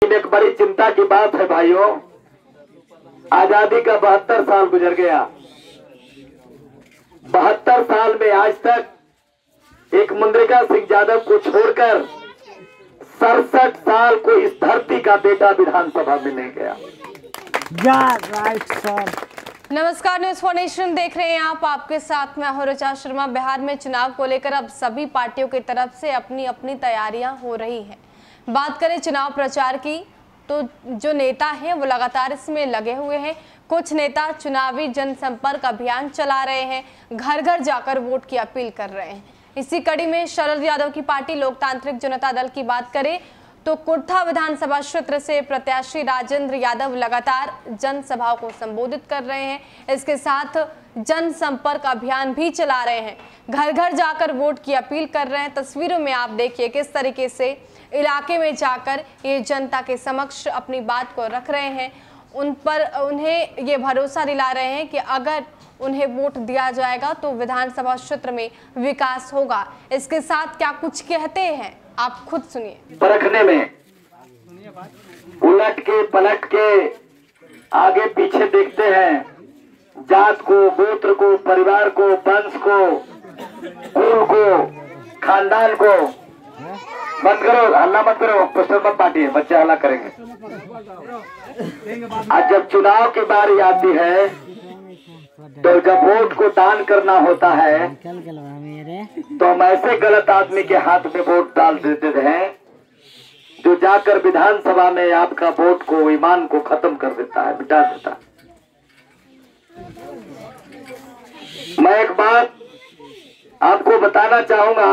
लेकिन एक बड़ी चिंता की बात है भाइयों, आजादी का 72 साल गुजर गया। 72 साल में आज तक एक मुद्रिका सिंह यादव को छोड़कर 67 साल को इस धरती का बेटा विधानसभा में नहीं गया। Right sir. नमस्कार, न्यूज़ फॉर नेशन देख रहे हैं आप। आपके साथ मैं हूं ऋचा शर्मा। बिहार में चुनाव को लेकर अब सभी पार्टियों की तरफ से अपनी अपनी तैयारियां हो रही हैं। बात करें चुनाव प्रचार की तो जो नेता हैं वो लगातार इसमें लगे हुए हैं। कुछ नेता चुनावी जनसंपर्क अभियान चला रहे हैं, घर घर जाकर वोट की अपील कर रहे हैं। इसी कड़ी में शरद यादव की पार्टी लोकतांत्रिक जनता दल की बात करें तो कुर्था विधानसभा क्षेत्र से प्रत्याशी राजेंद्र यादव लगातार जनसभाओं को संबोधित कर रहे हैं। इसके साथ जनसंपर्क अभियान भी चला रहे हैं, घर घर जाकर वोट की अपील कर रहे हैं। तस्वीरों में आप देखिए किस तरीके से इलाके में जाकर ये जनता के समक्ष अपनी बात को रख रहे हैं। उन्हें ये भरोसा दिला रहे हैं कि अगर उन्हें वोट दिया जाएगा तो विधानसभा क्षेत्र में विकास होगा। इसके साथ क्या कुछ कहते हैं आप खुद सुनिए। परखने में उलट के पलट के आगे पीछे देखते हैं, जात को, गोत्र को, परिवार को, वंश को, कुल को, खानदान को। बंद करो, हल्ला मत करो, पोस्टर मत बांटिए, बच्चे हल्ला करेंगे। आज जब चुनाव की बारी आती है तो जब वोट को दान करना होता है तो हम ऐसे गलत आदमी के हाथ में वोट डाल देते हैं जो जाकर विधानसभा में आपका वोट को, ईमान को खत्म कर देता है, मिटा देता है। मैं एक बात आपको बताना चाहूंगा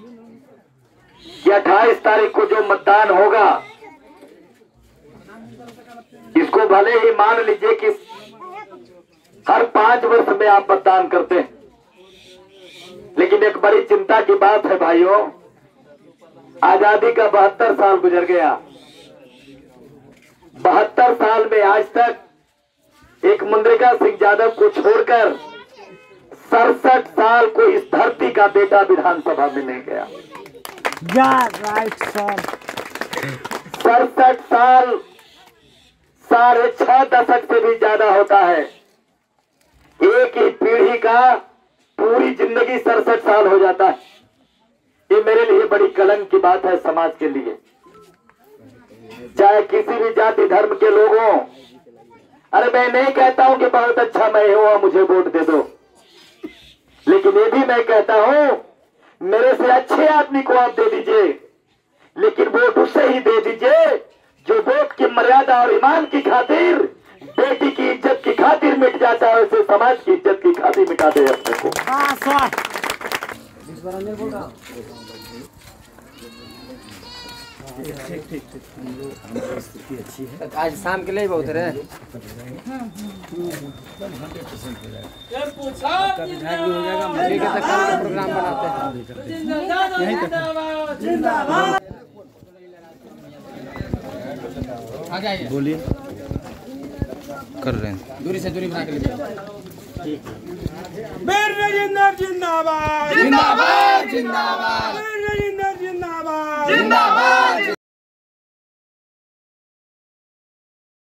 कि 28 तारीख को जो मतदान होगा, इसको भले ही मान लीजिए कि हर 5 वर्ष में आप मतदान करते हैं, लेकिन एक बड़ी चिंता की बात है भाइयों, आजादी का 72 साल गुजर गया। 72 साल में आज तक एक मुद्रिका सिंह यादव को छोड़कर 67 साल को इस धरती का बेटा विधानसभा में नहीं गया। Right sir. 67 साल 6.5 दशक से भी ज्यादा होता है। एक ही पीढ़ी का पूरी जिंदगी 67 साल हो जाता है। ये मेरे लिए बड़ी कलंक की बात है समाज के लिए। चाहे किसी भी जाति धर्म के लोग हों, अरे मैं नहीं कहता हूं कि बहुत अच्छा मैं हूं, मुझे वोट दे दो, लेकिन ये भी मैं कहता हूं मेरे से अच्छे आदमी को आप दे दीजिए, लेकिन वोट उसे ही दे दीजिए जो वोट की मर्यादा और ईमान की खातिर, बेटी की इज्जत की खातिर मिट जाता है, उसे समाज की इज्जत की खातिर मिटा दे अपने को। ठीक स्थिति अच्छी है। आज शाम के लिए बहुत रहे प्रोग्राम बनाते हैं। बोलिए, कर रहे हैं, दूरी से दूरी बना के जिंदाबाद जिंदाबाद जिंदाबाद जिंदाबाद जिंदाबाद जिंदाबाद।